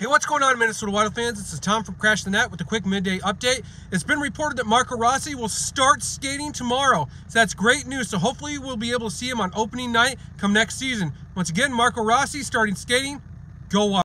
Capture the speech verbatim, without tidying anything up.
Hey, what's going on, Minnesota Wild fans? This is Tom from Crash the Net with a quick midday update. It's been reported that Marco Rossi will start skating tomorrow, so that's great news. So hopefully we'll be able to see him on opening night come next season. Once again, Marco Rossi starting skating. Go Wild.